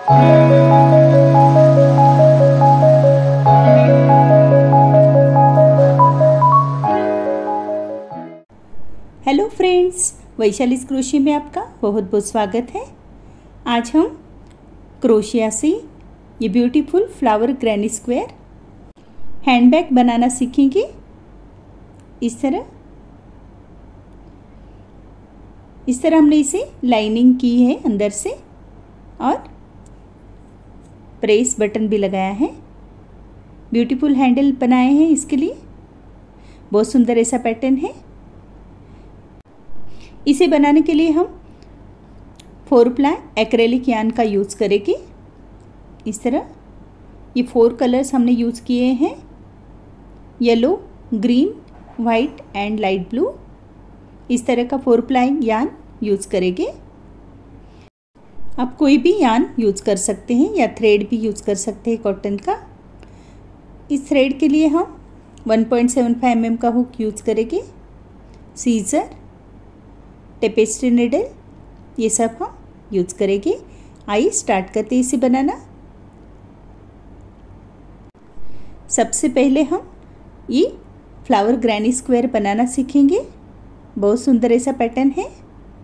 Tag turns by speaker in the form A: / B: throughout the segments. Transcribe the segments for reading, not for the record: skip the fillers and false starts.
A: Hello friends, Vaishali's crochet में आपका बहुत बहुत स्वागत है। आज हम क्रोशिया से ये beautiful flower granny square handbag बनाना सीखेंगे। इस तरह हमने इसे लाइनिंग की है अंदर से और प्रेस बटन भी लगाया है। ब्यूटीफुल हैंडल बनाए हैं इसके लिए, बहुत सुंदर ऐसा पैटर्न है। इसे बनाने के लिए हम 4 प्लाई एक्रेलिक यार्न का यूज़ करेंगे। इस तरह ये 4 कलर्स हमने यूज़ किए हैं, yellow, green, white and light blue. इस तरह का 4 प्लाई यार्न यूज़ करेंगे। आप कोई भी यार्न यूज़ कर सकते हैं या थ्रेड भी यूज़ कर सकते हैं कॉटन का। इस थ्रेड के लिए हम 1.75 mm का हुक यूज़ करेंगे, सीजर, टेपेस्ट्री निडल, ये सब हम यूज़ करेंगे। आइए स्टार्ट करते हैं इसे बनाना। सबसे पहले हम ये फ्लावर ग्रैनी स्क्वायर बनाना सीखेंगे। बहुत सुंदर ऐसा पैटर्न है।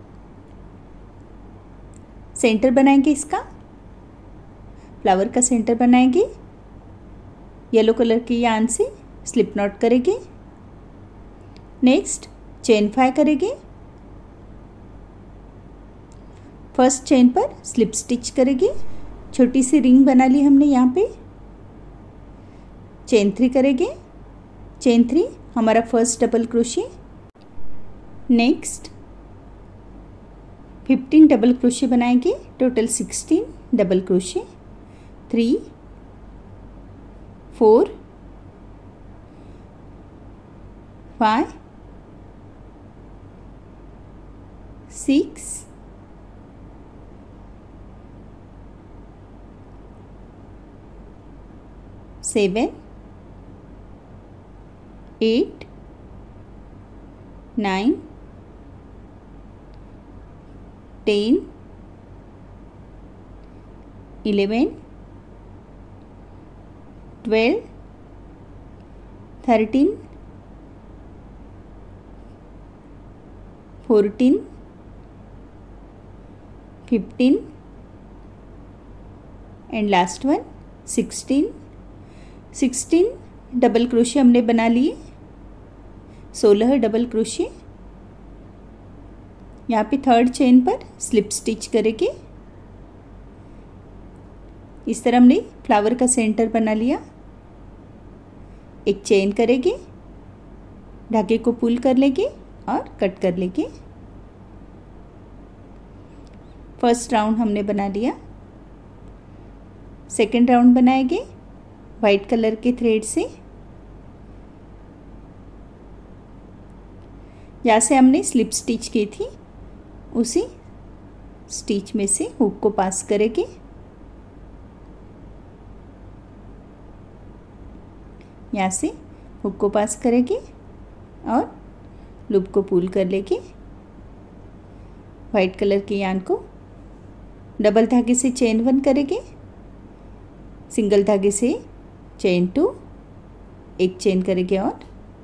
A: सेंटर बनाएंगे, इसका फ्लावर का सेंटर बनाएंगे। येलो कलर के यार्न से स्लिप नॉट करेंगे। नेक्स्ट चेन 5 करेंगे। फर्स्ट चेन पर स्लिप स्टिच करेंगे। छोटी सी रिंग बना ली हमने यहाँ पे। चेन 3 करेंगे। चेन 3 हमारा first double crochet. Next 15 double crochet बनाएंगे, total 16 double crochet. 3 4 5 6 7 8 9 10 11 12 13 14 15 and last one 16 double crochet हमने बना लिए। 16 डबल क्रोशे। यहाँ पे थर्ड चेन पर स्लिप स्टिच करेंगे। इस तरह हमने फ्लावर का सेंटर बना लिया। एक चेन करेंगे, धागे को पुल कर लेंगे और कट कर लेंगे। फर्स्ट राउंड हमने बना लिया। सेकेंड राउंड बनाएंगे वाइट कलर के थ्रेड से। यहाँ से हमने स्लिप स्टिच की थी, उसी स्टिच में से हुक को पास करेंगे। यहाँ से हुक को पास करेंगे और लूप को पुल कर लेंगे। वाइट कलर के यार्न को डबल धागे से चेन 1 करेंगे, सिंगल धागे से चेन 2, एक चेन करेंगे और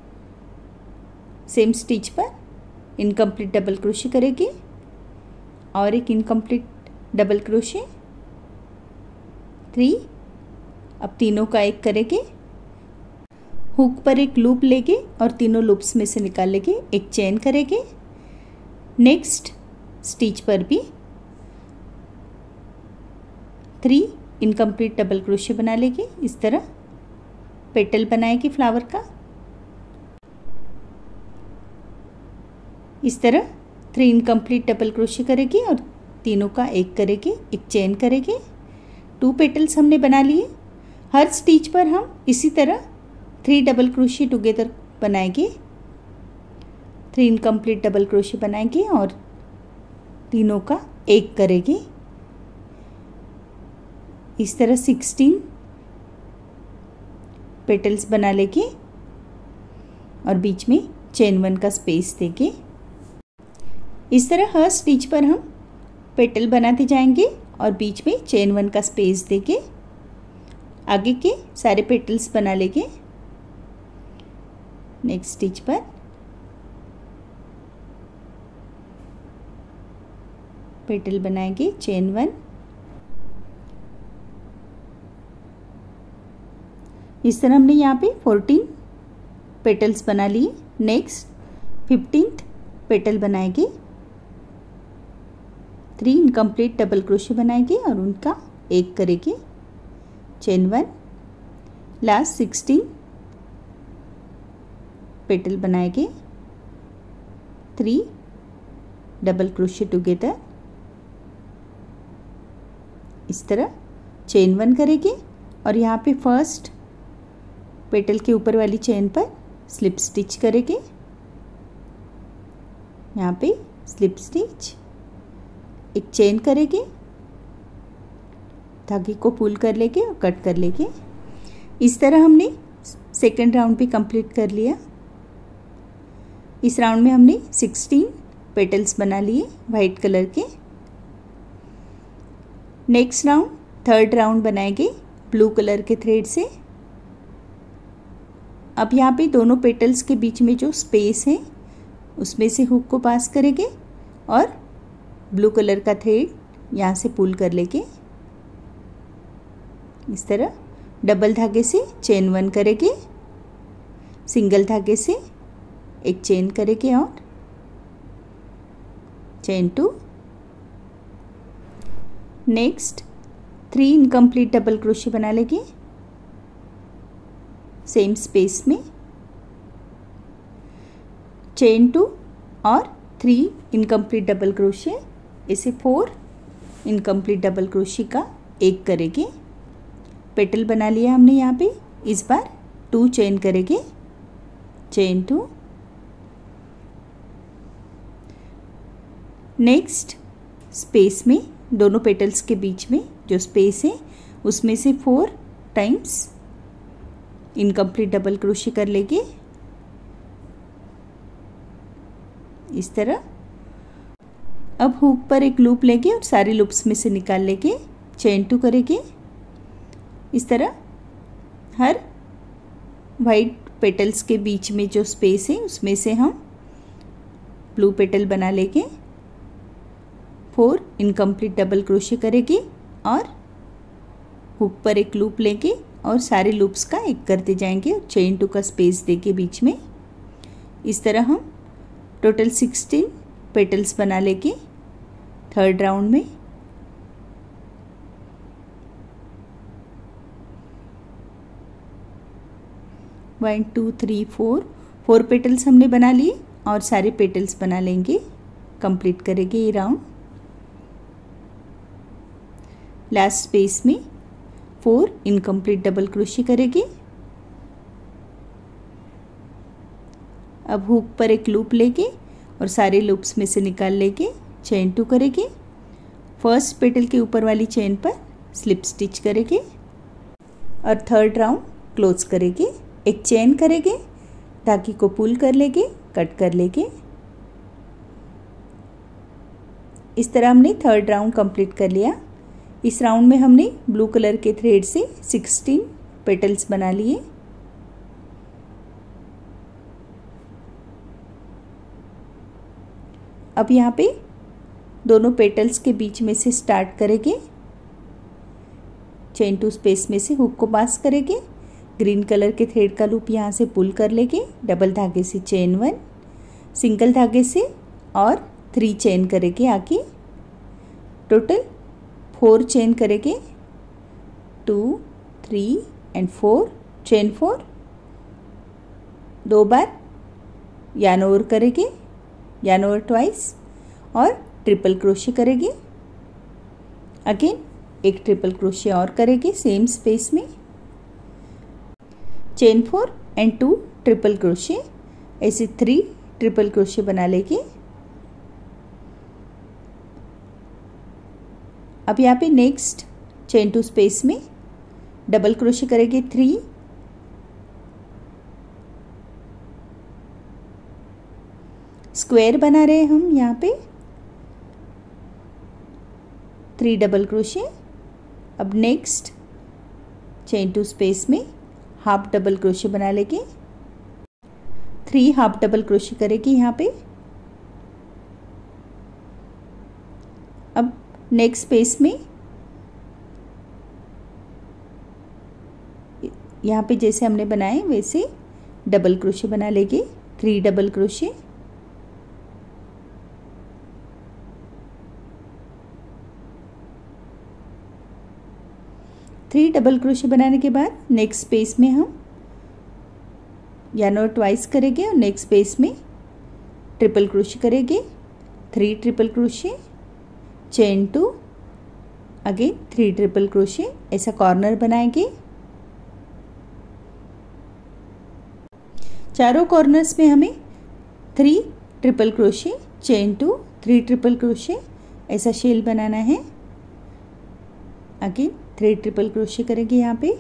A: सेम स्टिच पर इनकम्प्लीट डबल क्रोशे करेंगे और एक इनकम्प्लीट डबल क्रोशे। 3। अब तीनों का एक करेंगे। हुक पर एक लूप लेंगे और तीनों लूप्स में से निकाल लेंगे। एक चेन करेंगे। नेक्स्ट स्टिच पर भी 3 इनकम्प्लीट डबल क्रोशे बना लेंगे। इस तरह पेटल बनाएगी फ्लावर का। इस तरह 3 इनकम्प्लीट डबल क्रोशे करेगी और तीनों का एक करेगी। एक चेन करेगी। 2 पेटल्स हमने बना लिए। हर स्टिच पर हम इसी तरह 3 डबल क्रोशे टुगेदर बनाएंगे। 3 इनकम्प्लीट डबल क्रोशे बनाएंगे और तीनों का एक करेगी। इस तरह 16 पेटल्स बना लेंगे और बीच में चेन 1 का स्पेस देंगे। इस तरह हर स्टिच पर हम पेटल बनाते जाएंगे और बीच में चेन 1 का स्पेस देके आगे के सारे पेटल्स बना लेंगे। नेक्स्ट स्टिच पर पेटल बनाएंगे चेन 1। इस तरह हमने यहाँ पे 14 पेटल्स बना लिए। नेक्स्ट 15th पेटल बनाएंगे, 3 इनकम्प्लीट डबल क्रोशे बनाएंगे और उनका एक करेंगे चेन 1। लास्ट 16 पेटल बनाएंगे, 3 डबल क्रोशे टुगेदर। इस तरह चेन 1 करेंगे और यहाँ पे फर्स्ट पेटल के ऊपर वाली चेन पर स्लिप स्टिच करेंगे। यहाँ पे स्लिप स्टिच, एक चेन करेंगे, धागे को पुल कर लेंगे और कट कर लेंगे। इस तरह हमने सेकंड राउंड भी कंप्लीट कर लिया। इस राउंड में हमने 16 पेटल्स बना लिए वाइट कलर के। नेक्स्ट राउंड थर्ड राउंड बनाएंगे ब्लू कलर के थ्रेड से। अब यहाँ पे दोनों पेटल्स के बीच में जो स्पेस है उसमें से हुक को पास करेंगे और ब्लू कलर का थ्रेड यहाँ से पुल कर लेंगे। इस तरह डबल धागे से चेन 1 करेंगे, सिंगल धागे से एक चेन करेंगे और chain 2। Next 3 incomplete double crochet बना लेंगे सेम स्पेस में, चेन 2 और 3 इनकम्प्लीट डबल क्रोशे, इसे 4 इनकम्प्लीट डबल क्रोशे का एक करेंगे। पेटल बना लिया हमने यहाँ पे। इस बार 2 चेन करेंगे, चेन 2। नेक्स्ट स्पेस में दोनों पेटल्स के बीच में जो स्पेस है उसमें से 4 टाइम्स इनकम्प्लीट डबल क्रोशे कर लेंगे। इस तरह अब हुक पर एक लूप लेंगे और सारे लूप्स में से निकाल लेंगे, चेन 2 करेंगे। इस तरह हर वाइट पेटल्स के बीच में जो स्पेस है उसमें से हम ब्लू पेटल बना लेंगे, 4 इनकम्प्लीट डबल क्रोशे करेंगे और हुक पर एक लूप लेंगे और सारे लूप्स का एक करते जाएंगे और चेन 2 का स्पेस देके बीच में। इस तरह हम टोटल 16 पेटल्स बना लेंगे थर्ड राउंड में। वन 2 3 4 पेटल्स हमने बना लिए और सारे पेटल्स बना लेंगे, कंप्लीट करेंगे ये राउंड। लास्ट स्पेस में 4 इनकम्प्लीट डबल क्रोशे करेंगे। अब हुक पर एक लूप लेंगे और सारे लूप्स में से निकाल लेंगे, चेन 2 करेंगे। फर्स्ट पेटल के ऊपर वाली चेन पर स्लिप स्टिच करेंगे और थर्ड राउंड क्लोज करेंगे। एक चेन करेंगे, धागे को पुल कर लेंगे, कट कर लेंगे। इस तरह हमने थर्ड राउंड कंप्लीट कर लिया। इस राउंड में हमने ब्लू कलर के थ्रेड से 16 पेटल्स बना लिए। अब यहाँ पे दोनों पेटल्स के बीच में से स्टार्ट करेंगे, चेन 2 स्पेस में से हुक को पास करेंगे, ग्रीन कलर के थ्रेड का लूप यहाँ से पुल कर लेंगे, डबल धागे से चेन 1, सिंगल धागे से और 3 चेन करेंगे आगे। टोटल 4 चेन करेंगे, 2 3 एंड 4, चेन 4। 2 बार यार्न ओवर करेंगे, यार्न ओवर ट्वाइस और ट्रिपल क्रोशे करेंगे। अगेन एक ट्रिपल क्रोशे और करेंगे सेम स्पेस में, चेन 4 एंड 2 ट्रिपल क्रोशे, ऐसे 3 ट्रिपल क्रोशे बना लेंगे। अब यहाँ पे नेक्स्ट चेन 2 स्पेस में डबल क्रोशे करेंगे 3, स्क्वायर बना रहे हैं हम यहाँ पे। 3 डबल क्रोशे। अब नेक्स्ट चेन टू स्पेस में हाफ डबल क्रोशे बना लेंगे, 3 हाफ डबल क्रोशे करेंगे यहाँ पे। अब नेक्स्ट स्पेस में यहाँ पे जैसे हमने बनाए वैसे डबल क्रोशे बना लेंगे, 3 double crochet. Three double crochet बनाने के बाद नेक्स्ट स्पेस में हम यार्न और ट्वाइस करेंगे और नेक्स्ट स्पेस में ट्रिपल क्रोशे करेंगे, 3 triple crochet, chain two, again 3 triple crochet. ऐसा कॉर्नर बनाएंगे। चारों कॉर्नर्स में हमें 3 triple crochet, chain two, 3 triple crochet ऐसा शेल बनाना है। अगेन 3 ट्रिपल क्रोशे करेंगे यहाँ पे।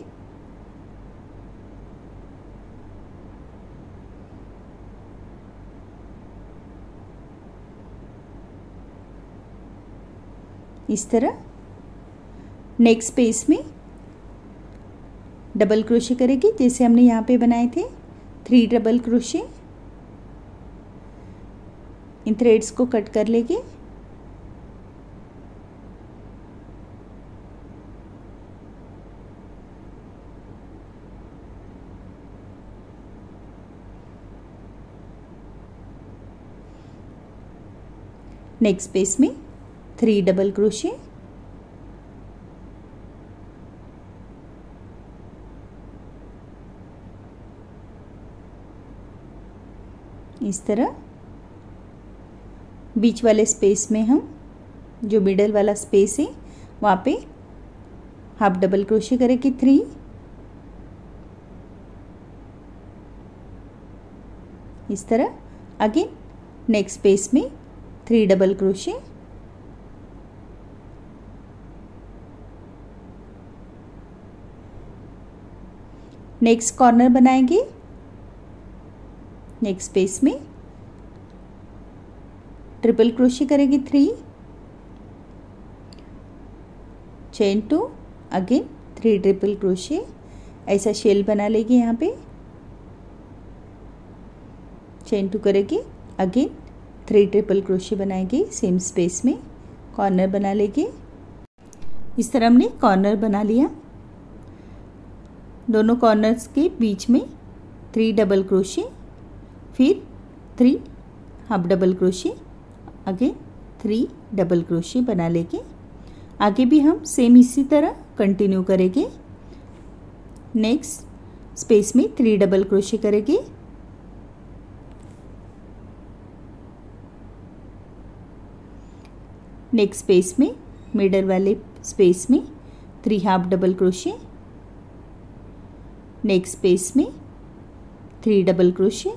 A: इस तरह नेक्स्ट स्पेस में डबल क्रोशे करेंगे जैसे हमने यहाँ पे बनाए थे, 3 डबल क्रोशे। इन थ्रेड्स को कट कर लेंगे। नेक्स्ट स्पेस में 3 डबल क्रोशे, इस तरह बीच वाले स्पेस में हम जो मिडल वाला स्पेस है वहाँ पे हाफ डबल क्रोशे करेंगे, 3। इस तरह अगेन नेक्स्ट स्पेस में 3 डबल क्रोशे, नेक्स्ट कॉर्नर बनाएंगे। नेक्स्ट स्पेस में ट्रिपल क्रोशे करेंगे, 3, chain two, again 3 triple crochet ऐसा शेल बना लेंगे। यहाँ पे चेन टू करेंगे, अगेन 3 ट्रिपल क्रोशे बनाएंगे सेम स्पेस में, कॉर्नर बना लेंगे। इस तरह हमने कॉर्नर बना लिया। दोनों कॉर्नर्स के बीच में 3 डबल क्रोशे, फिर 3 हाफ डबल क्रोशे, आगे 3 डबल क्रोशे बना लेंगे। आगे भी हम सेम इसी तरह कंटिन्यू करेंगे। नेक्स्ट स्पेस में 3 डबल क्रोशे करेंगे, नेक्स्ट स्पेस में मिडल वाले स्पेस में 3 half double crochet, next space में 3 डबल क्रोशे,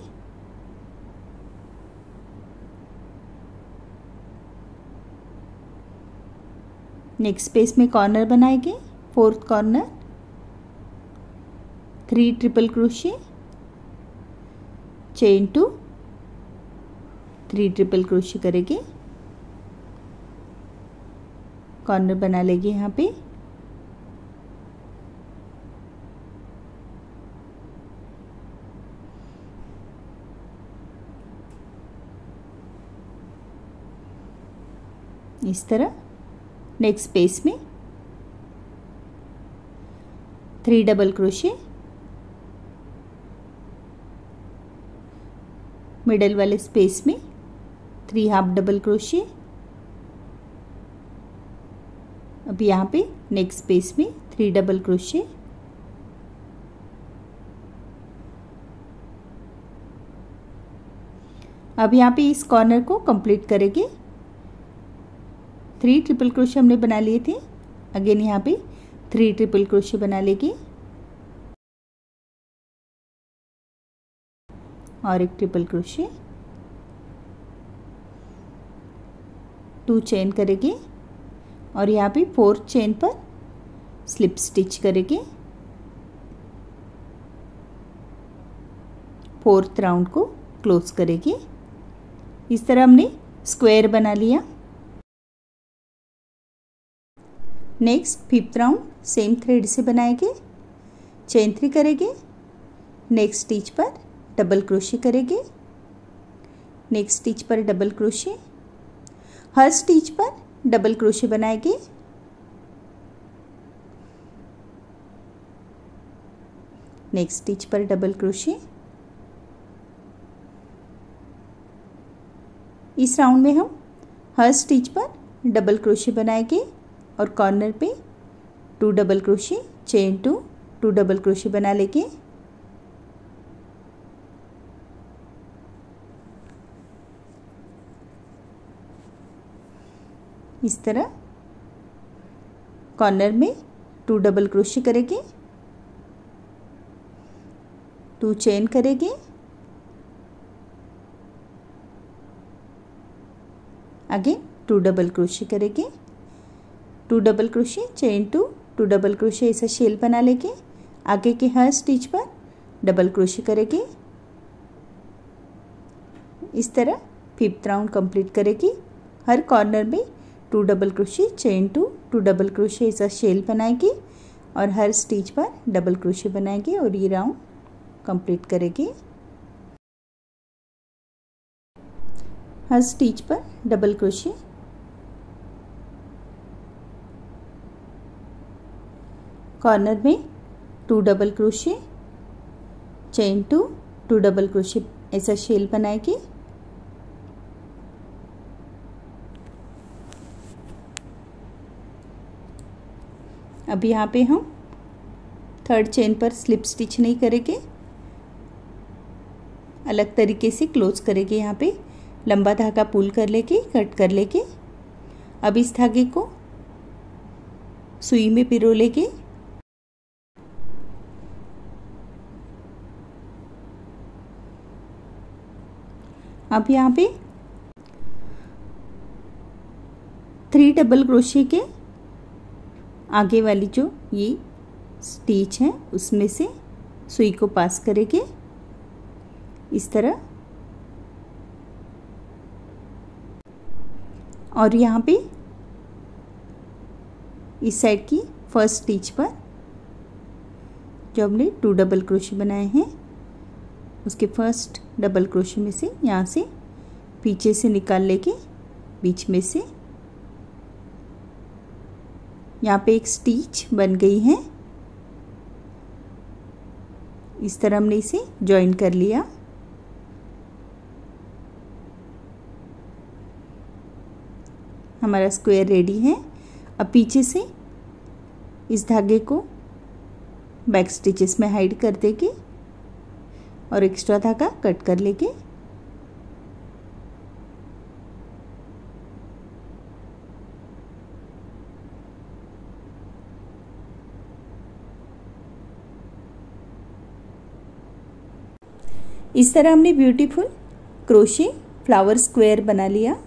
A: नेक्स्ट स्पेस में कॉर्नर बनाएंगे, 4th corner, 3 triple crochet, chain two, 3 triple crochet करेंगे, कॉर्नर बना लेंगे यहाँ पे। इस तरह नेक्स्ट स्पेस में 3 डबल क्रोशे, मिडल वाले स्पेस में 3 हाफ डबल क्रोशे। अब यहाँ पे नेक्स्ट स्पेस में 3 डबल क्रोशे, अब यहाँ पे इस कॉर्नर को कंप्लीट करेंगे। 3 ट्रिपल क्रोशे हमने बना लिए थे, अगेन यहाँ पे 3 ट्रिपल क्रोशे बना लेंगे और एक ट्रिपल क्रोशे, 2 चेन करेंगे और यहाँ पे 4th चेन पर स्लिप स्टिच करेंगे। 4th राउंड को क्लोज करेंगे। इस तरह हमने स्क्वायर बना लिया। Next fifth round same thread से बनाएंगे, चेन 3 करेंगे, नेक्स्ट स्टिच पर डबल क्रोशे करेंगे, नेक्स्ट स्टिच पर डबल क्रोशे, हर स्टिच पर डबल क्रोशे बनाएंगे, नेक्स्ट स्टिच पर डबल क्रोशे। इस राउंड में हम हर स्टिच पर डबल क्रोशे बनाएंगे और कॉर्नर पे 2 double crochet, chain 2 double crochet बना लेंगे। इस तरह कॉर्नर में 2 डबल क्रोशे करेंगे, 2 चेन करेंगे, आगे 2 डबल क्रोशे करेंगे, 2 double crochet, chain 2 double crochet, ऐसा शेल बना लेंगे। आगे के हर स्टिच पर डबल क्रोशे करेंगे। इस तरह फिफ्थ राउंड कंप्लीट करेगी। हर कॉर्नर में 2 double crochet, chain 2 double crochet, ऐसा शेल बनाएगी और हर स्टिच पर डबल क्रोशे बनाएगी और ये राउंड कंप्लीट करेगी। हर स्टिच पर डबल क्रोशे, कॉर्नर में 2 double crochet, chain 2 double crochet, ऐसा शेल बनाएगी। अब यहाँ पे हम थर्ड चेन पर स्लिप स्टिच नहीं करेंगे, अलग तरीके से क्लोज करेंगे। यहाँ पे लंबा धागा पुल कर लेके कट कर लेके अब इस धागे को सुई में पिरो लेके अब यहाँ पे 3 डबल क्रोशे के आगे वाली जो ये स्टिच है उसमें से सुई को पास करेंगे इस तरह, और यहाँ पे इस साइड की फर्स्ट स्टिच पर जो हमने 2 डबल क्रोशे बनाए हैं उसके फर्स्ट डबल क्रोशे में से यहाँ से पीछे से निकाल लेके बीच में से यहाँ पे एक स्टिच बन गई है। इस तरह हमने इसे जॉइन कर लिया। हमारा स्क्वायर रेडी है। अब पीछे से इस धागे को बैक स्टिचेस में हाइड कर देंगे और एक्स्ट्रा धागा कट कर लेंगे। इस तरह हमने ब्यूटीफुल क्रोशे फ्लावर स्क्वायर बना लिया।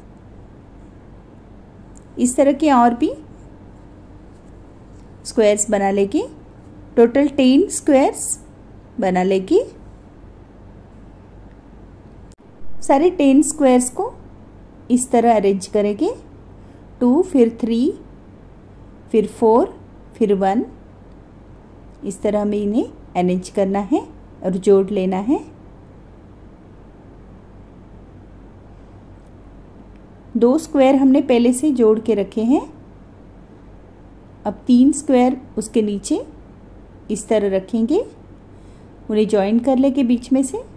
A: इस तरह के और भी स्क्वायर्स बना लेंगे। टोटल 10 स्क्वायर्स बना लेंगे। सारे 10 स्क्वायर्स को इस तरह अरेंज करेंगे। 2 फिर 3 फिर 4 फिर 1, इस तरह हमें इन्हें अरेंज करना है और जोड़ लेना है। 2 स्क्वायर हमने पहले से जोड़ के रखे हैं। अब 3 स्क्वायर उसके नीचे इस तरह रखेंगे, उन्हें जॉइन कर लेंगे बीच में से।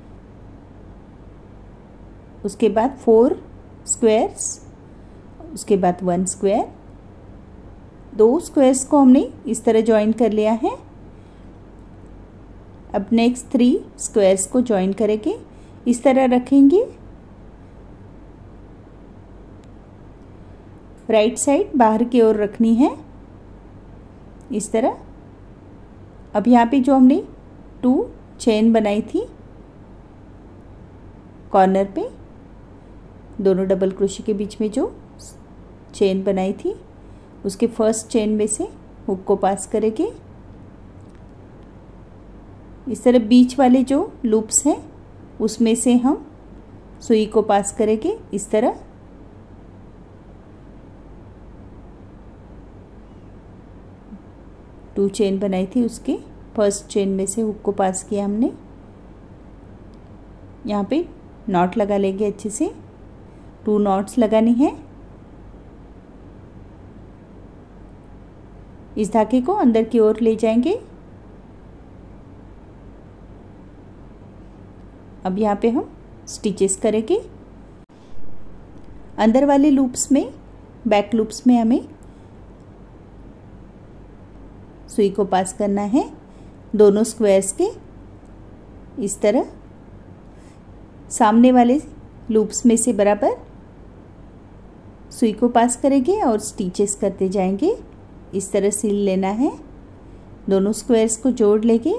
A: उसके बाद 4 स्क्वायर्स, उसके बाद 1 स्क्वायर। 2 स्क्वायर्स को हमने इस तरह जॉइन कर लिया है। अब नेक्स्ट 3 स्क्वायर्स को जॉइन करेंगे, इस तरह रखेंगे। राइट साइड बाहर की ओर रखनी है इस तरह। अब यहाँ पे जो हमने 2 चेन बनाई थी कॉर्नर पे, दोनों डबल क्रोशे के बीच में जो चेन बनाई थी उसके फर्स्ट चेन में से हुक को पास करेंगे। इस तरह बीच वाले जो लूप्स हैं उसमें से हम सुई को पास करेंगे इस तरह। 2 चेन बनाई थी उसके फर्स्ट चेन में से हुक को पास किया हमने। यहाँ पे नॉट लगा लेंगे अच्छे से, 2 नॉट्स लगानी है। इस धागे को अंदर की ओर ले जाएंगे। अब यहाँ पे हम स्टिचेस करेंगे। अंदर वाले लूप्स में, बैक लूप्स में हमें सुई को पास करना है दोनों स्क्वायर्स के। इस तरह सामने वाले लूप्स में से बराबर सुई को पास करेंगे और स्टिचेस करते जाएंगे। इस तरह सील लेना है, दोनों स्क्वायर्स को जोड़ लेंगे।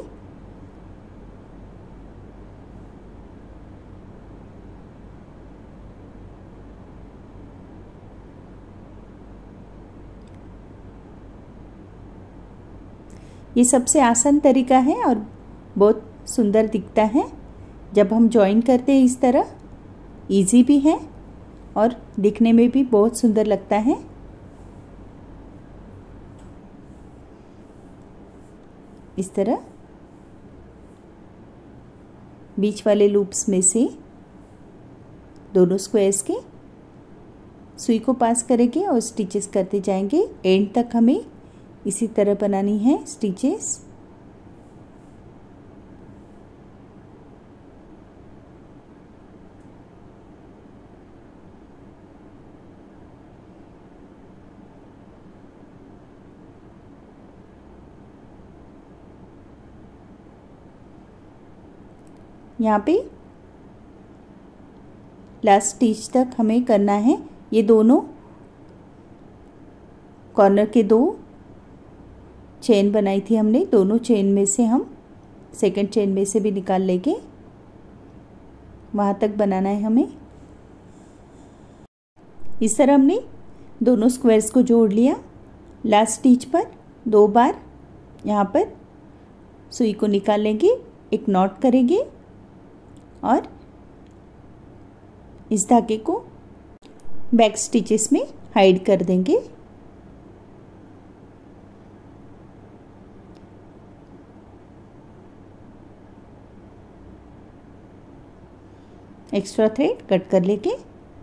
A: ये सबसे आसान तरीका है और बहुत सुंदर दिखता है जब हम जॉइन करते हैं। इस तरह इजी भी है और दिखने में भी बहुत सुंदर लगता है। इस तरह बीच वाले लूप्स में से दोनों स्क्वायर्स के सुई को पास करेंगे और स्टिचेस करते जाएंगे। एंड तक हमें इसी तरह बनानी है स्टिचेस। यहाँ पे लास्ट स्टिच तक हमें करना है। ये दोनों कॉर्नर के 2 चेन बनाई थी हमने, दोनों चेन में से हम सेकंड चेन में से भी निकाल लेंगे। वहाँ तक बनाना है हमें। इस तरह हमने दोनों स्क्वायर्स को जोड़ लिया। लास्ट स्टिच पर 2 बार यहाँ पर सुई को निकाल लेंगे, एक नॉट करेंगे और इस धागे को बैक स्टिचेस में हाइड कर देंगे। एक्स्ट्रा थ्रेड कट कर लेंगे।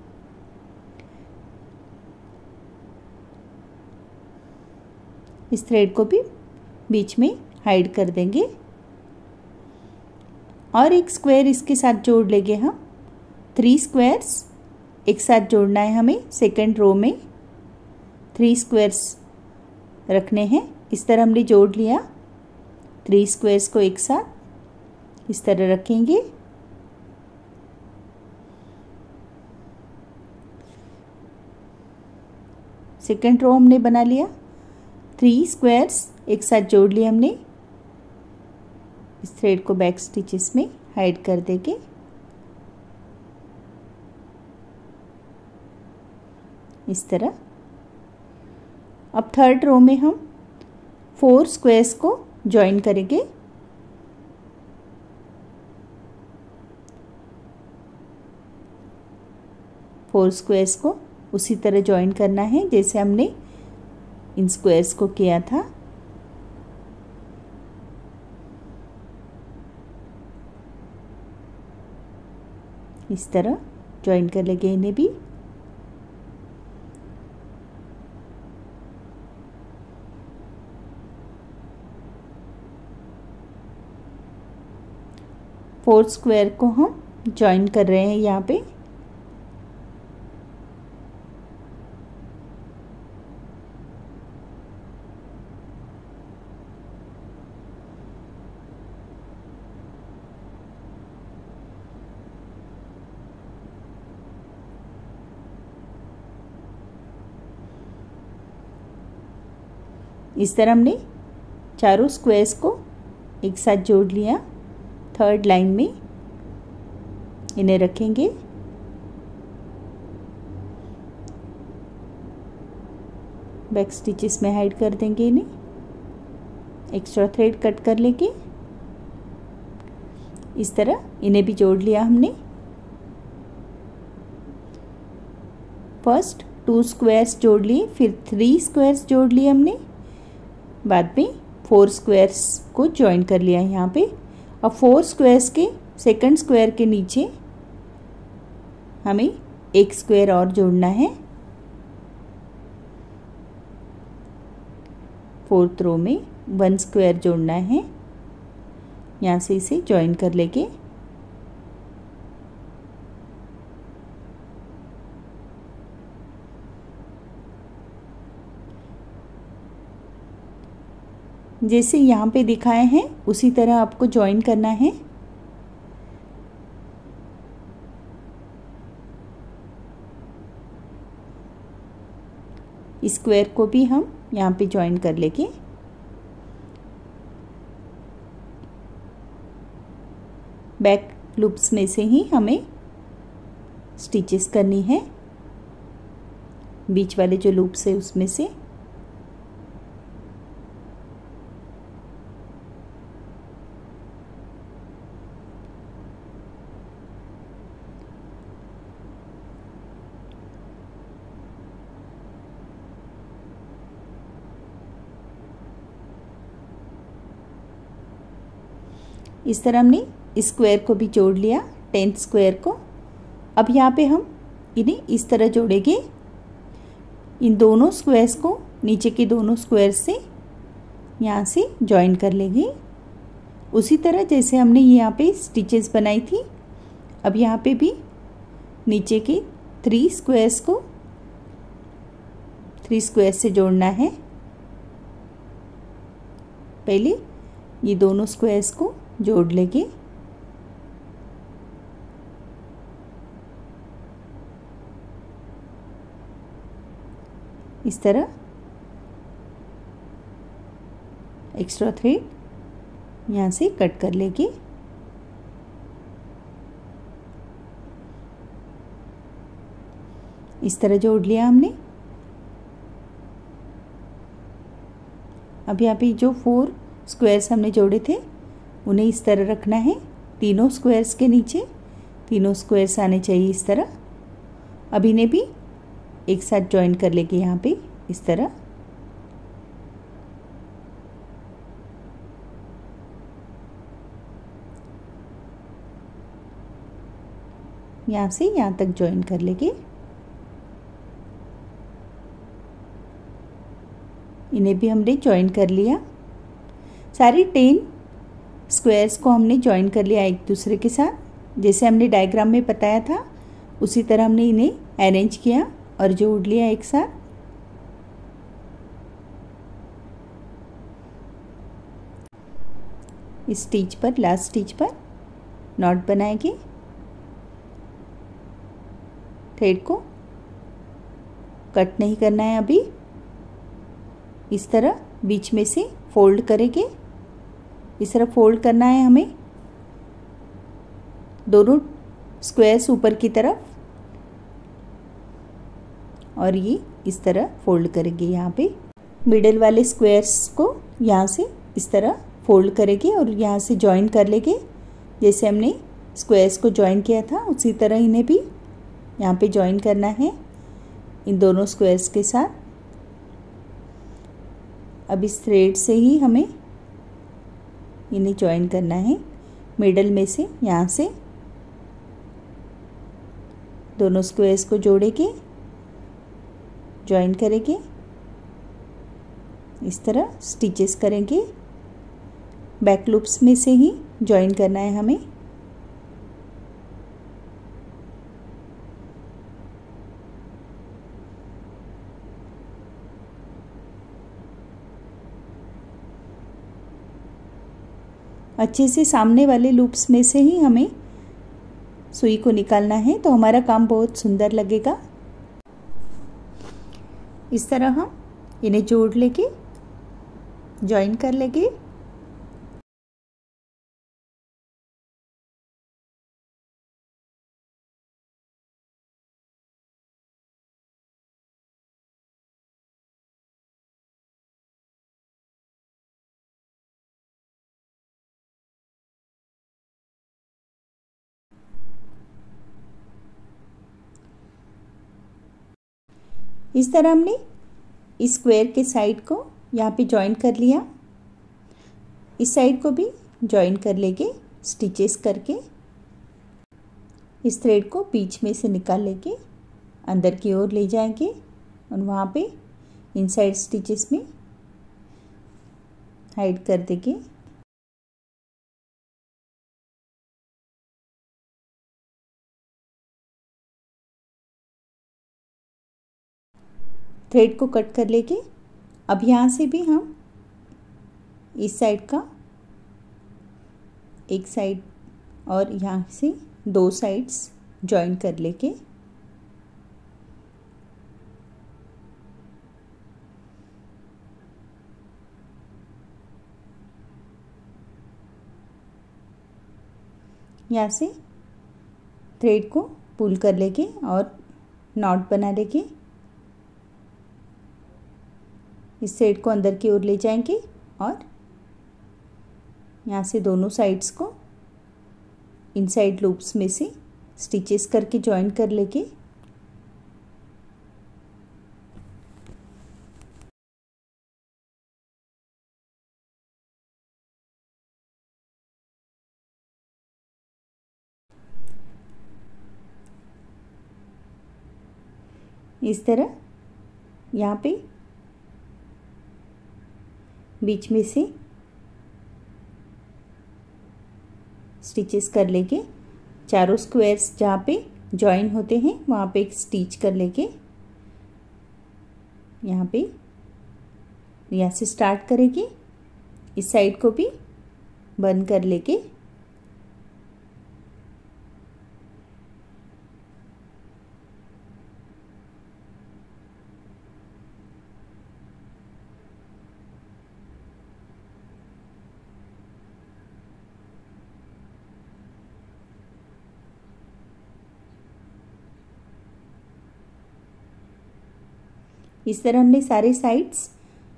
A: इस थ्रेड को भी बीच में हाइड कर देंगे और एक स्क्वायर इसके साथ जोड़ लेंगे हम। 3 स्क्वायर्स एक साथ जोड़ना है हमें। सेकंड रो में 3 स्क्वायर्स रखने हैं। इस तरह हमने जोड़ लिया। 3 स्क्वायर्स को एक साथ इस तरह रखेंगे। सेकंड रो हमने बना लिया। 3 स्क्वायर्स एक साथ जोड़ लिए हमने। इस थ्रेड को बैक स्टिचेस में हाइड कर देंगे। इस तरह अब थर्ड रो में हम 4 स्क्वायर्स को जॉइन करेंगे। फोर स्क्वायर्स को उसी तरह जॉइन करना है जैसे हमने इन स्क्वायर्स को किया था। इस तरह जॉइन कर लेंगे इन्हें भी। फोर्थ स्क्वायर को हम जॉइन कर रहे हैं यहाँ पे। इस तरह हमने चारों स्क्वायर्स को एक साथ जोड़ लिया। थर्ड लाइन में इन्हें रखेंगे। बैक स्टिचेस में हाइड कर देंगे इन्हें। एक्स्ट्रा थ्रेड कट कर लेंगे। इस तरह इन्हें भी जोड़ लिया हमने। फर्स्ट 2 स्क्वायर्स जोड़ लिए, फिर 3 स्क्वायर्स जोड़ लिए हमने, बाद में 4 स्क्वायर्स को ज्वाइन कर लिया है यहाँ पे। अब 4 स्क्वायर्स के सेकंड स्क्वायर के नीचे हमें एक स्क्वायर और जोड़ना है। 4th रो में 1 स्क्वायर जोड़ना है। यहाँ से इसे ज्वाइन कर लेंगे। जैसे यहाँ पे दिखाए हैं उसी तरह आपको ज्वाइन करना है। स्क्वायर को भी हम यहाँ पे ज्वाइन कर लेंगे। बैक लूप्स में से ही हमें स्टिचेस करनी है, बीच वाले जो लूप्स है उसमें से। इस तरह हमने स्क्वायर को भी जोड़ लिया, 10th स्क्वायर को। अब यहाँ पे हम इन्हें इस तरह जोड़ेंगे। इन दोनों स्क्वायर्स को नीचे के दोनों स्क्वायर से यहाँ से ज्वाइन कर लेंगे, उसी तरह जैसे हमने यहाँ पे स्टिचेस बनाई थी। अब यहाँ पे भी नीचे के 3 स्क्वायर्स को 3 स्क्वायर से जोड़ना है। पहले ये दोनों स्क्वायर्स को जोड़ लेंगे। इस तरह एक्स्ट्रा थ्रेड यहाँ से कट कर लेंगे। इस तरह जोड़ लिया हमने। अब यहाँ पे जो 4 स्क्वायर्स हमने जोड़े थे उन्हें इस तरह रखना है। तीनों स्क्वायर्स के नीचे तीनों स्क्वायर्स आने चाहिए इस तरह। अब इन्हें भी एक साथ ज्वाइन कर लेंगे यहाँ पे इस तरह। यहाँ से यहाँ तक ज्वाइन कर लेंगे। इन्हें भी हमने ज्वाइन कर लिया। सारी 10 स्क्वायर्स को हमने ज्वाइन कर लिया एक दूसरे के साथ। जैसे हमने डायग्राम में बताया था उसी तरह हमने इन्हें अरेंज किया और जोड़ लिया एक साथ। इस स्टिच पर, लास्ट स्टिच पर नॉट बनाएंगे। थ्रेड को कट नहीं करना है अभी। इस तरह बीच में से फोल्ड करेंगे। इस तरह फोल्ड करना है हमें, दोनों स्क्वायर्स ऊपर की तरफ, और ये इस तरह फोल्ड करेंगे। यहाँ पे मिडल वाले स्क्वायर्स को यहाँ से इस तरह फोल्ड करेंगे और यहाँ से ज्वाइन कर लेंगे। जैसे हमने स्क्वायर्स को ज्वाइन किया था उसी तरह इन्हें भी यहाँ पे ज्वाइन करना है इन दोनों स्क्वायर्स के साथ। अब इस थ्रेड से ही हमें इन्हें ज्वाइन करना है। मिडल में से यहाँ से दोनों स्क्वायर्स को जोड़ेंगे, ज्वाइन करेंगे। इस तरह स्टिचेस करेंगे। बैक लूप्स में से ही ज्वाइन करना है हमें। अच्छे से सामने वाले लूप्स में से ही हमें सुई को निकालना है, तो हमारा काम बहुत सुंदर लगेगा। इस तरह हम इन्हें जोड़ लेंगे, ज्वाइन कर लेंगे। इस तरह हमने इस स्क्वायर के साइड को यहाँ पे ज्वाइन कर लिया। इस साइड को भी जॉइन कर लेंगे स्टिचेस करके। इस थ्रेड को बीच में से निकाल लेके अंदर की ओर ले जाएंगे और वहाँ पे इनसाइड स्टिचेस में हाइड कर देंगे। थ्रेड को कट कर लेंगे। अब यहाँ से भी हम इस साइड का एक साइड और यहाँ से दो साइड्स जॉइन कर लेंगे। यहाँ से थ्रेड को पुल कर लेंगे और नॉट बना लेंगे। इस थ्रेड को अंदर की ओर ले जाएंगे और यहाँ से दोनों साइड्स को इनसाइड लूप्स में से स्टिचेस करके जॉइन कर लेंगे। इस तरह यहाँ पे बीच में से स्टिचेस कर लेंगे। चारों स्क्वायर्स जहाँ पे जॉइन होते हैं वहाँ पे एक स्टिच कर लेंगे। यहाँ से स्टार्ट करेंगे, इस साइड को भी बंद कर लेंगे। इस तरह हमने सारे साइड्स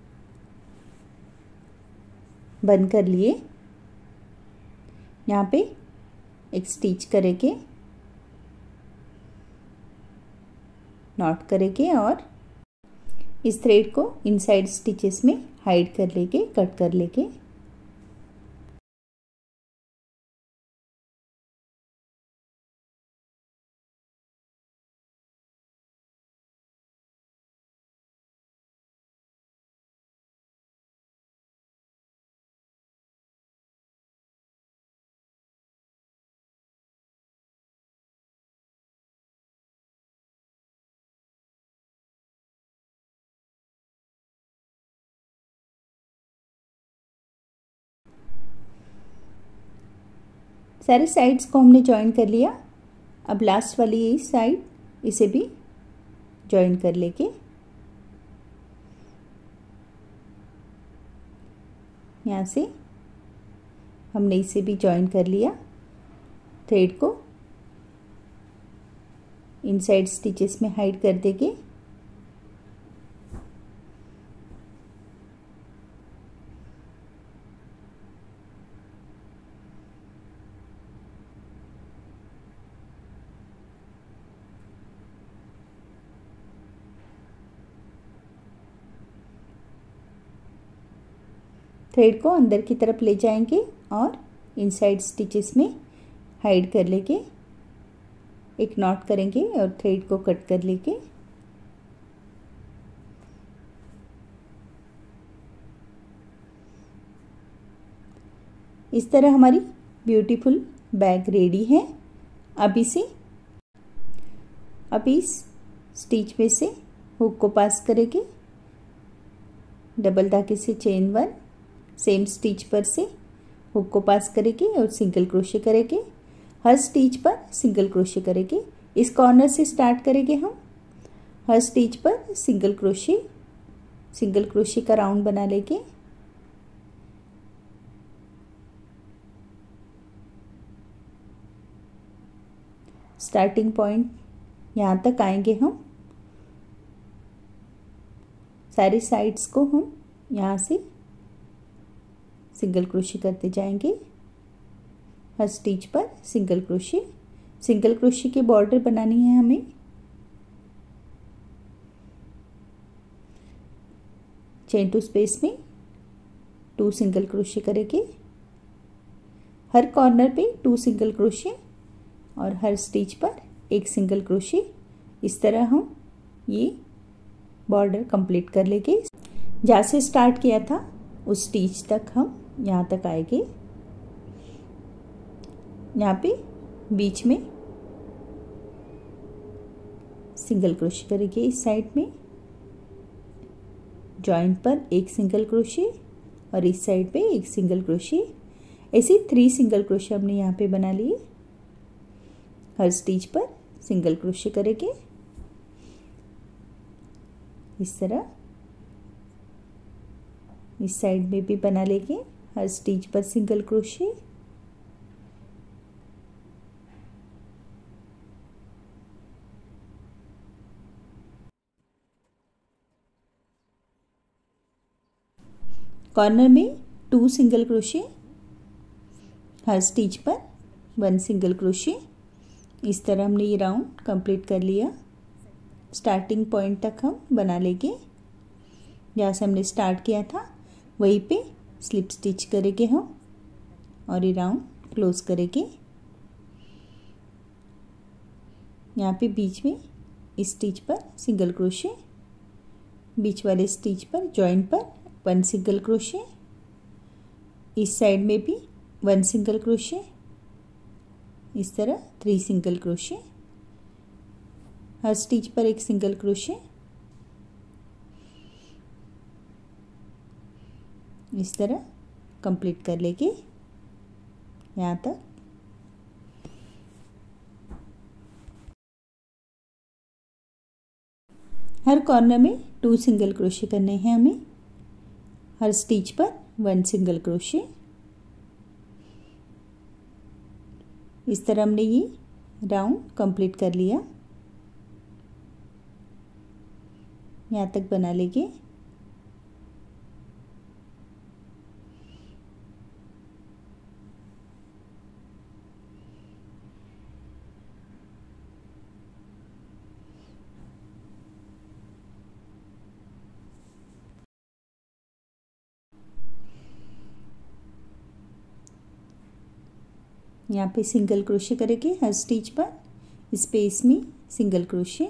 A: बंद कर लिए। यहाँ पे एक स्टिच करेंगे, नॉट करेंगे और इस थ्रेड को इनसाइड स्टिचेस में हाइड कर लेंगे, कट कर लेंगे। सारे साइड्स को हमने जॉइन कर लिया। अब लास्ट वाली ये साइड, इसे भी जॉइन कर लेंगे। यहाँ से हमने इसे भी जॉइन कर लिया। थ्रेड को इनसाइड स्टिचेस में हाइड कर देंगे। थ्रेड को अंदर की तरफ ले जाएंगे और इनसाइड स्टिचेस में हाइड कर लेंगे। एक नॉट करेंगे और थ्रेड को कट कर लेंगे। इस तरह हमारी ब्यूटीफुल बैग रेडी है। अब इस स्टिच में से हुक को पास करेंगे, डबल धागे से चेन 1, सेम स्टिच पर से हुक को पास करेंगे और सिंगल क्रोशे करेंगे। हर स्टिच पर सिंगल क्रोशे करेंगे। इस कॉर्नर से स्टार्ट करेंगे हम। हर स्टिच पर सिंगल क्रोशे का राउंड बना लेंगे। स्टार्टिंग पॉइंट यहाँ तक आएंगे हम। सारी साइड्स को हम यहाँ से सिंगल क्रोशे करते जाएंगे। हर स्टिच पर सिंगल क्रोशे के बॉर्डर बनानी है हमें। चेन टू स्पेस में 2 सिंगल क्रोशे करेंगे। हर कॉर्नर पे 2 सिंगल क्रोशे और हर स्टिच पर 1 सिंगल क्रोशे। इस तरह हम ये बॉर्डर कंप्लीट कर लेंगे। जहाँ से स्टार्ट किया था उस स्टिच तक हम यहाँ तक आएंगे। यहाँ पे बीच में सिंगल क्रोशे करेंगे। इस साइड में जॉइंट पर 1 सिंगल क्रोशे और इस साइड पे 1 सिंगल क्रोशे। ऐसे 3 सिंगल क्रोशे हमने यहाँ पे बना लिए। हर स्टिच पर सिंगल क्रोशे करेंगे इस तरह। इस साइड में भी बना लेंगे, हर स्टिच पर सिंगल क्रोशे। कॉर्नर में 2 सिंगल क्रोशे, हर स्टिच पर 1 सिंगल क्रोशे। इस तरह हमने ये राउंड कंप्लीट कर लिया। स्टार्टिंग पॉइंट तक हम बना लेंगे। जहाँ से हमने स्टार्ट किया था वहीं पे स्लिप स्टिच करेंगे हम और ये राउंड क्लोज करेंगे। यहाँ पे बीच में इस स्टिच पर सिंगल क्रोशे, बीच वाले स्टिच पर जॉइंट पर 1 सिंगल क्रोशे। इस साइड में भी 1 सिंगल क्रोशे। इस तरह 3 सिंगल क्रोशे, हर स्टिच पर 1 सिंगल क्रोशे। इस तरह कंप्लीट कर लेंगे यहाँ तक। हर कॉर्नर में 2 सिंगल क्रोशे करने हैं हमें। हर स्टिच पर 1 सिंगल क्रोशे। इस तरह हमने ये राउंड कंप्लीट कर लिया। यहाँ तक बना लेंगे। यहाँ पे सिंगल क्रोशे करेंगे हर स्टिच पर, स्पेस में सिंगल क्रोशे।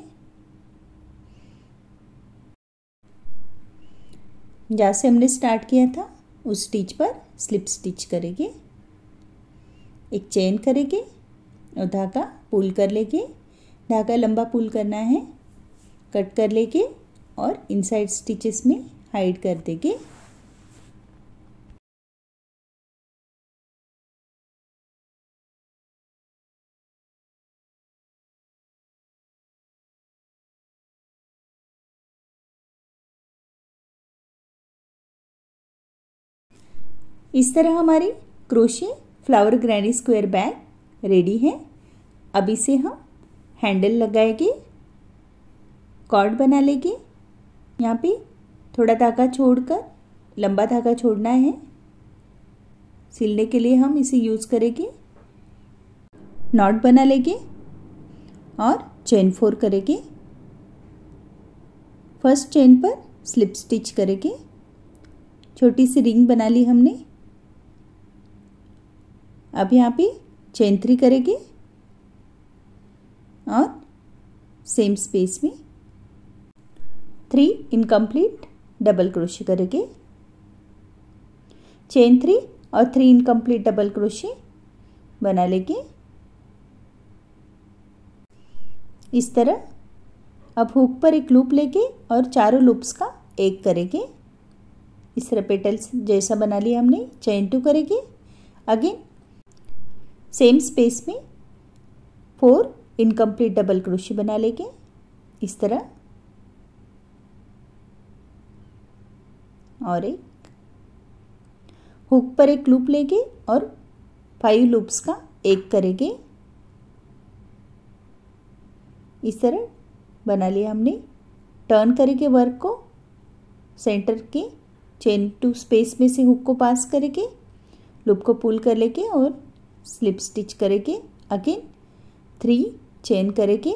A: जहाँ से हमने स्टार्ट किया था उस स्टिच पर स्लिप स्टिच करेंगे। एक चेन करेंगे और धागा पुल कर लेंगे। धागा लंबा पुल करना है, कट कर लेंगे और इनसाइड स्टिचेस में हाइड कर देंगे। इस तरह हमारी crochet flower granny square bag ready है। अब इसे हम हैंडल लगाएंगे, कॉर्ड बना लेंगे। यहाँ पे थोड़ा धागा छोड़कर लंबा धागा छोड़ना है। सिलने के लिए हम इसे यूज़ करेंगे। नॉट बना लेंगे और चेन 4 करेंगे। फर्स्ट चेन पर स्लिप स्टिच करेंगे। छोटी सी रिंग बना ली हमने। अब यहाँ पे चेन 3 करेंगे और सेम स्पेस में 3 इनकम्प्लीट डबल क्रोशे करेंगे। चेन 3 और 3 इनकम्प्लीट डबल क्रोशे बना लेंगे इस तरह। अब हुक पर एक लूप लेके और चारों लूप्स का एक करेंगे। इस तरह पेटल्स जैसा बना लिया हमने। चेन 2 करेंगे। अगेन सेम स्पेस में 4 इनकम्प्लीट डबल क्रोशे बना लेंगे इस तरह। और एक हुक पर एक लूप लेंगे और 5 लूप्स का एक करेंगे इस तरह बना लिया हमने। टर्न करेंगे वर्क को, सेंटर के चेन 2 स्पेस में से हुक को पास करेंगे, लूप को पुल कर लेंगे और स्लिप स्टिच करेंगे। अगेन 3 चेन करेंगे,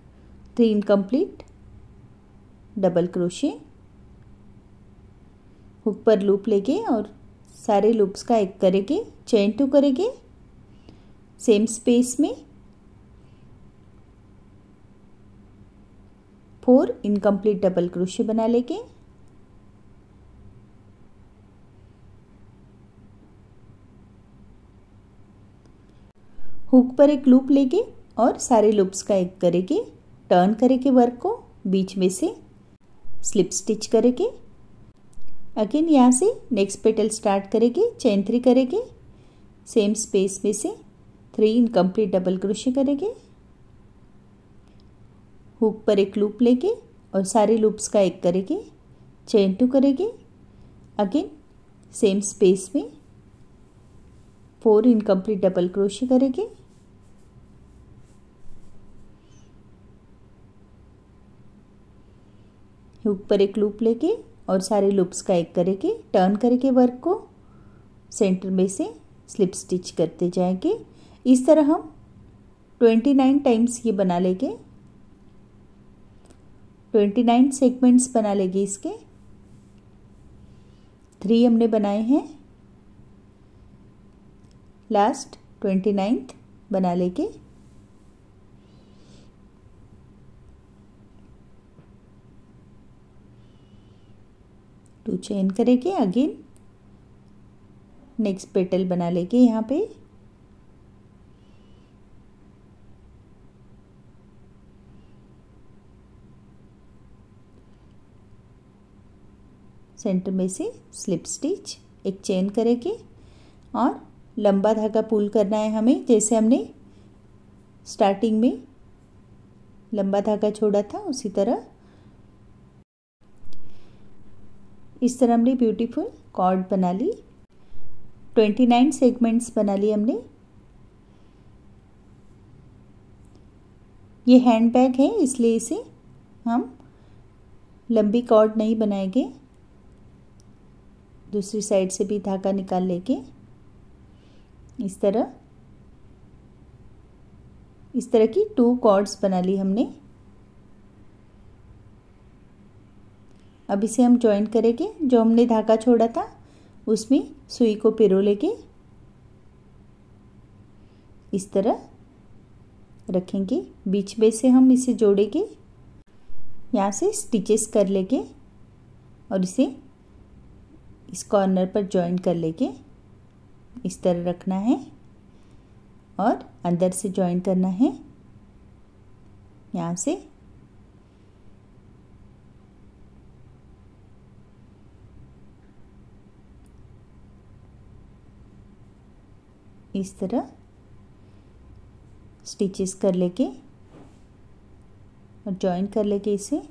A: 3 इनकम्प्लीट डबल क्रोशे हुक पर लूप लेके और सारे लूप्स का एक करेंगे, चेन 2 करेंगे, सेम स्पेस में 4 इनकम्प्लीट डबल क्रोशे बना लेंगे। हुक पर एक लूप लेंगे और सारे लूप्स का एक करेंगे, टर्न करेंगे वर्क को, बीच में से स्लिप स्टिच करेंगे। अगेन यहाँ से नेक्स्ट पेटल स्टार्ट करेंगे, चेन 3 करेंगे, सेम स्पेस में से 3 इनकम्प्लीट डबल क्रोशे करेंगे। हुक पर एक लूप लेंगे और सारे लूप्स का एक करेंगे, चेन 2 करेंगे। अगेन सेम स्पेस में 4 इनकम्प्लीट डबल क्रोशे करेंगे। हुक पर एक लूप लेके और सारे लूप्स का एक करेंगे, टर्न करेंगे वर्क को, सेंटर में से स्लिप स्टिच करते जाएंगे। इस तरह हम 29 टाइम्स ये बना लेंगे, 29 सेगमेंट्स बना लेंगे इसके। 3 हमने बनाए हैं, लास्ट 29th बना लेंगे। टू चेन करेंगे, अगेन नेक्स्ट पेटल बना लेंगे यहाँ पे। सेंटर में से स्लिप स्टिच, एक चेन करेंगे और लंबा धागा पुल करना है हमें, जैसे हमने स्टार्टिंग में लंबा धागा छोड़ा था उसी तरह। इस तरह हमने ब्यूटीफुल कॉर्ड बना ली, 29 सेगमेंट्स बना लिए हमने। ये हैंड बैग है इसलिए इसे हम लंबी कॉर्ड नहीं बनाएंगे, दूसरी साइड से भी धागा निकाल लेंगे। इस तरह की 2 कॉर्ड्स बना ली हमने। अब इसे हम जॉइन करेंगे, जो हमने धागा छोड़ा था उसमें सुई को पिरो लेके इस तरह रखेंगे, बीच में से हम इसे जोड़ेंगे, यहाँ से स्टिचेस कर लेंगे और इसे इस कॉर्नर पर जॉइन कर लेंगे। इस तरह रखना है और अंदर से जॉइन करना है, यहाँ से इस तरह स्टिचेस कर लेके और जॉइन कर लेके इसे।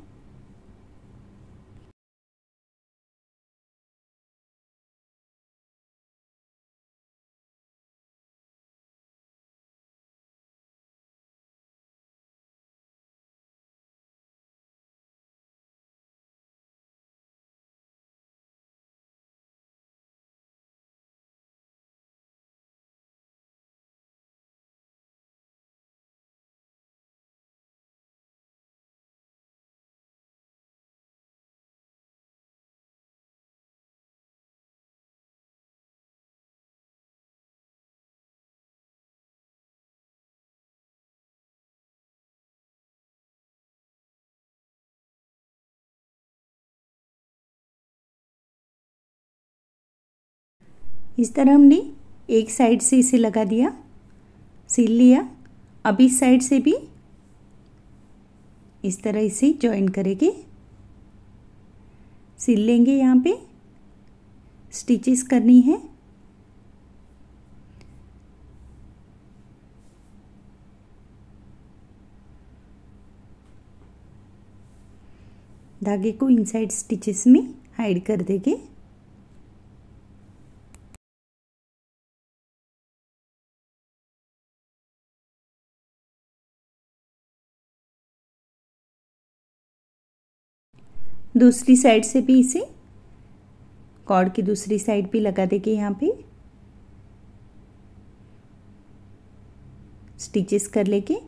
A: इस तरह हमने एक साइड से इसे लगा दिया, सिल लिया। अब इस साइड से भी इस तरह इसे जॉइन करेंगे, सिल लेंगे, यहाँ पे स्टिचेस करनी है। धागे को इनसाइड स्टिचेस में हाइड कर देंगे। दूसरी साइड से भी इसे कॉर्ड की दूसरी साइड भी लगा देंगे, यहाँ पे स्टिचेस कर लेके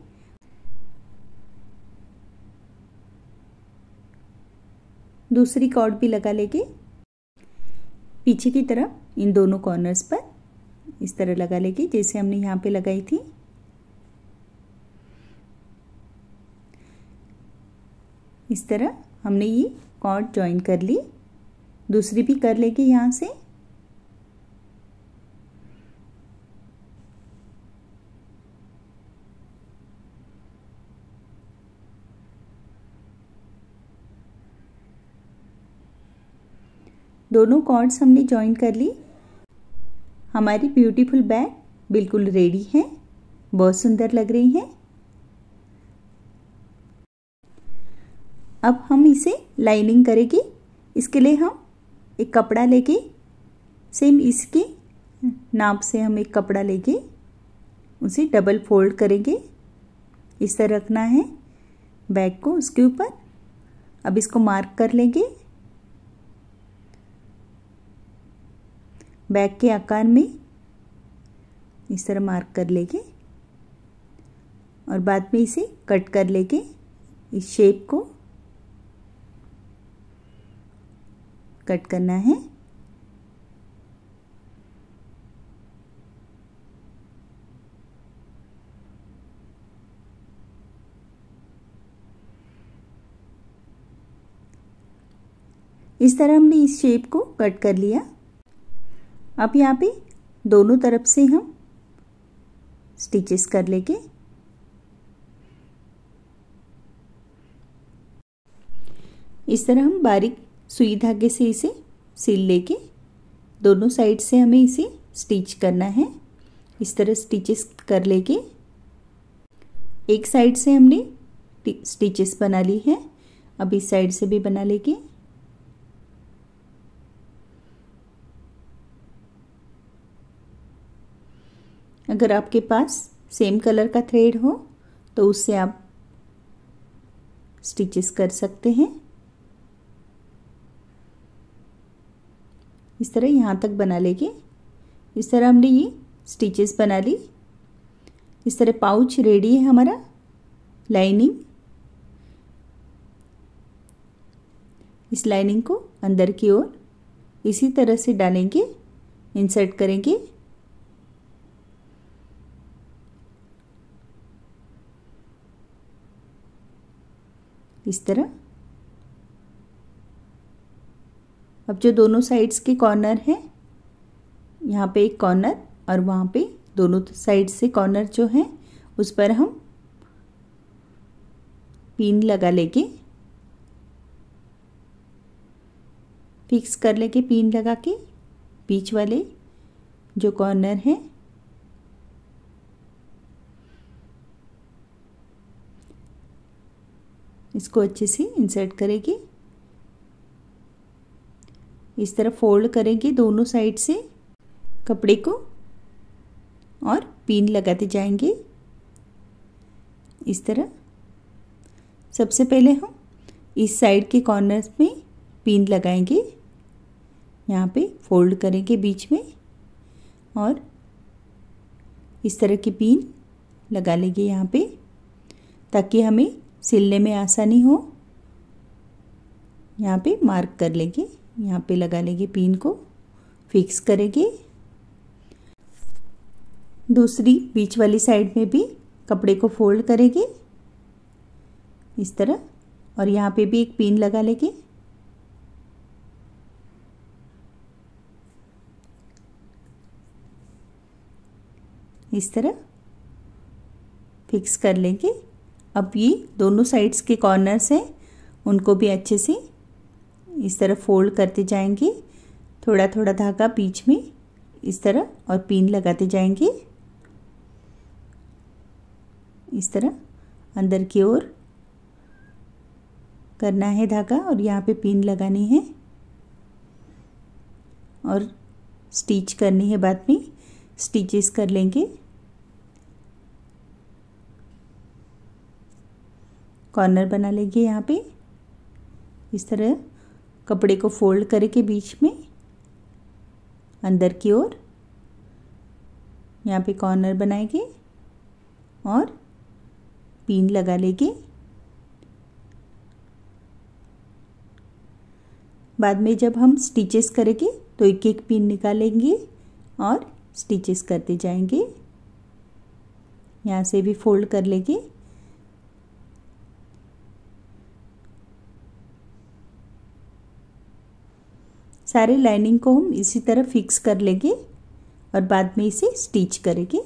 A: दूसरी कॉर्ड भी लगा लेंगे। पीछे की तरफ इन दोनों कॉर्नर्स पर इस तरह लगा लेंगे जैसे हमने यहाँ पे लगाई थी। इस तरह हमने ये कॉर्ड जॉइन कर ली। दूसरी भी कर लेंगे यहाँ से। दोनों कॉर्ड्स हमने जॉइन कर ली। हमारी ब्यूटीफुल बैग बिल्कुल रेडी है, बहुत सुंदर लग रही है। अब हम इसे लाइनिंग करेंगे। इसके लिए हम एक कपड़ा लेके सेम इसके नाप से हम एक कपड़ा लेके उसे डबल फोल्ड करेंगे। इस तरह रखना है बैग को उसके ऊपर। अब इसको मार्क कर लेंगे बैग के आकार में। इस तरह मार्क कर लेंगे और बाद में इसे कट कर लेंगे। इस शेप को कट करना है। इस तरह हमने इस शेप को कट कर लिया। अब यहाँ पे दोनों तरफ से हम स्टिचेस कर लेंगे। इस तरह हम बारीक सुई धागे से इसे सिल लेके दोनों साइड से हमें इसे स्टिच करना है। इस तरह स्टिचेस कर लेके एक साइड से हमने स्टिचेस बना ली है। अब इस साइड से भी बना लेंगे। अगर आपके पास सेम कलर का थ्रेड हो तो उससे आप स्टिचेस कर सकते हैं। इस तरह यहाँ तक बना लेंगे। इस तरह हमने ये स्टिचेस बना ली। इस तरह पाउच रेडी है हमारा। लाइनिंग, इस लाइनिंग को अंदर की ओर इसी तरह से डालेंगे, इंसर्ट करेंगे। इस तरह। अब जो दोनों साइड्स के कॉर्नर हैं, यहाँ पे एक कॉर्नर और वहाँ पे दोनों साइड से कॉर्नर जो हैं उस पर हम पिन लगा लेंगे। फिक्स कर लेंगे पिन लगा के बीच वाले जो कॉर्नर हैं। इसको अच्छे से इंसर्ट करेंगे। इस तरह फोल्ड करेंगे दोनों साइड से कपड़े को और पिन लगाते जाएंगे। इस तरह सबसे पहले हम इस साइड के कॉर्नर्स में पिन लगाएंगे। यहाँ पे फोल्ड करेंगे बीच में और इस तरह की पिन लगा लेंगे यहाँ पे, ताकि हमें सिलने में आसानी हो। यहाँ पे मार्क कर लेंगे, यहाँ पे लगा लेंगे पिन को, फिक्स करेंगे। दूसरी बीच वाली साइड में भी कपड़े को फोल्ड करेंगे इस तरह और यहाँ पे भी एक पिन लगा लेंगे। इस तरह फिक्स कर लेंगे। अब ये दोनों साइड्स के कॉर्नर्स हैं, उनको भी अच्छे से इस तरह फोल्ड करते जाएंगे। थोड़ा थोड़ा धागा बीच में इस तरह और पिन लगाते जाएंगे। इस तरह अंदर की ओर करना है धागा और यहाँ पे पिन लगानी है और स्टिच करनी है। बाद में स्टिचेस कर लेंगे। कॉर्नर बना लेंगे यहाँ पे। इस तरह कपड़े को फोल्ड करके बीच में अंदर की ओर यहाँ पे कॉर्नर बनाएंगे और पिन लगा लेंगे। बाद में जब हम स्टिचेस करेंगे तो एक एक पिन निकालेंगे और स्टिचेस करते जाएंगे। यहाँ से भी फोल्ड कर लेंगे। सारे लाइनिंग को हम इसी तरह फिक्स कर लेंगे और बाद में इसे स्टिच करेंगे।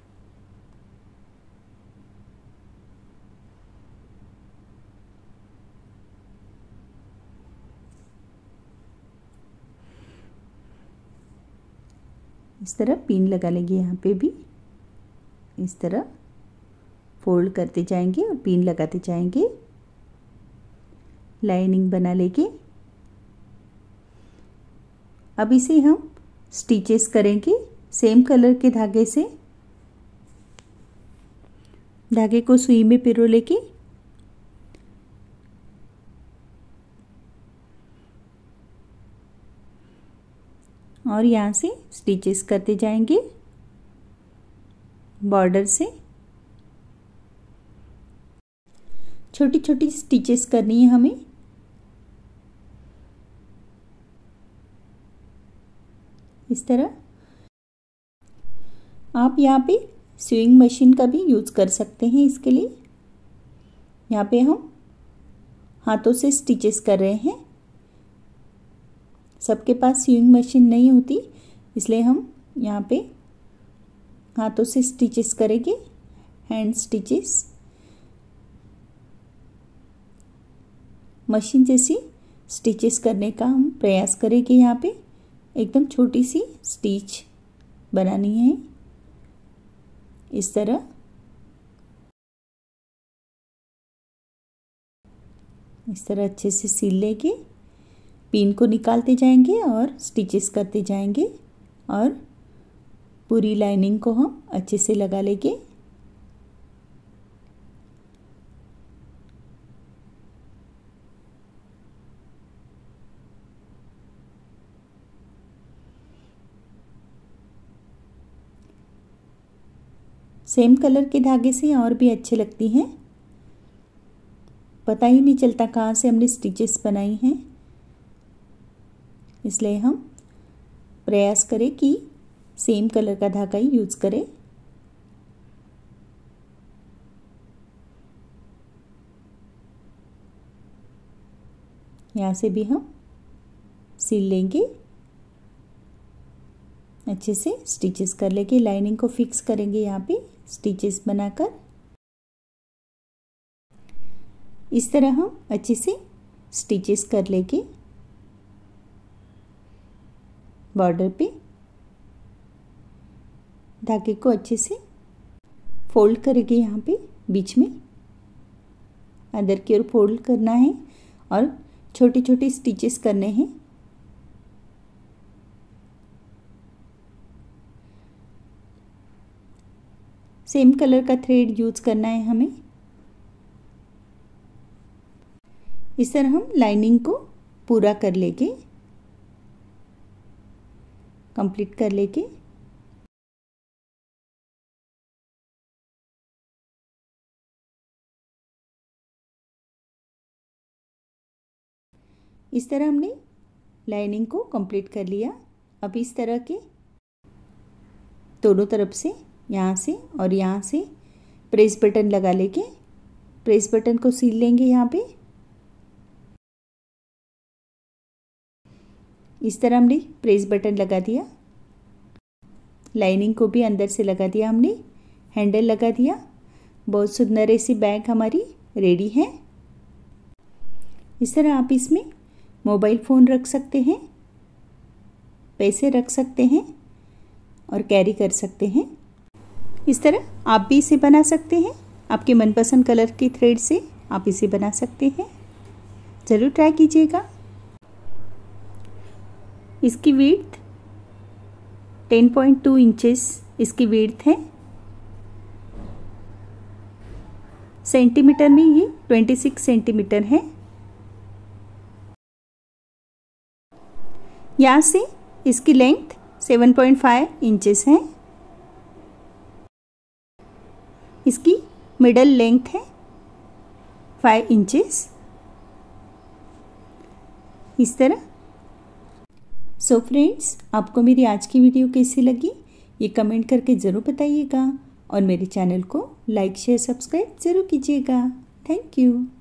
A: इस तरह पिन लगा लेंगे। यहाँ पे भी इस तरह फोल्ड करते जाएंगे और पिन लगाते जाएंगे। लाइनिंग बना लेंगे। अब इसे हम स्टिचेस करेंगे सेम कलर के धागे से। धागे को सुई में पिरो लेके और यहाँ से स्टिचेस करते जाएंगे बॉर्डर से। छोटी छोटी स्टिचेस करनी है हमें। इस तरह आप यहाँ पे स्यूइंग मशीन का भी यूज़ कर सकते हैं। इसके लिए यहाँ पे हम हाथों से स्टिचेस कर रहे हैं। सबके पास स्यूइंग मशीन नहीं होती, इसलिए हम यहाँ पे हाथों से स्टिचेस करेंगे, हैंड स्टिचेस। मशीन जैसी स्टिचेस करने का हम प्रयास करेंगे। यहाँ पे एकदम छोटी सी स्टिच बनानी है। इस तरह अच्छे से सिल लेंगे। पिन को निकालते जाएंगे और स्टिचेस करते जाएंगे और पूरी लाइनिंग को हम अच्छे से लगा लेंगे। सेम कलर के धागे से और भी अच्छे लगती हैं। पता ही नहीं चलता कहाँ से हमने स्टिचेस बनाई हैं। इसलिए हम प्रयास करें कि सेम कलर का धागा ही यूज़ करें। यहाँ से भी हम सिल लेंगे। अच्छे से स्टिचेस कर लेंगे। लाइनिंग को फिक्स करेंगे यहाँ पे स्टिचेस बनाकर। इस तरह हम अच्छे से स्टिचेस कर लेंगे बॉर्डर पे। धागे को अच्छे से फोल्ड करेंगे यहाँ पे बीच में, अंदर की ओर फोल्ड करना है और छोटी छोटी स्टिचेस करने हैं। सेम कलर का थ्रेड यूज करना है हमें। इस तरह हम लाइनिंग को पूरा कर लेंगे, कंप्लीट कर लेंगे। इस तरह हमने लाइनिंग को कंप्लीट कर लिया। अब इस तरह के दोनों तरफ से, यहाँ से और यहाँ से प्रेस बटन लगा लेंगे। प्रेस बटन को सील लेंगे यहाँ पे। इस तरह हमने प्रेस बटन लगा दिया। लाइनिंग को भी अंदर से लगा दिया हमने, हैंडल लगा दिया। बहुत सुंदर ऐसी बैग हमारी रेडी है। इस तरह आप इसमें मोबाइल फ़ोन रख सकते हैं, पैसे रख सकते हैं और कैरी कर सकते हैं। इस तरह आप भी इसे बना सकते हैं। आपके मनपसंद कलर के थ्रेड से आप इसे बना सकते हैं। ज़रूर ट्राई कीजिएगा। इसकी विड्थ 10.2 इंचेस इसकी विड्थ है। सेंटीमीटर में ये 26 सेंटीमीटर है। यहाँ से इसकी लेंथ 7.5 इंचेस है। इसकी मिडल लेंथ है 5 इंचेस। इस तरह सो फ्रेंड्स, आपको मेरी आज की वीडियो कैसी लगी ये कमेंट करके ज़रूर बताइएगा और मेरे चैनल को लाइक शेयर सब्सक्राइब ज़रूर कीजिएगा। Thank you.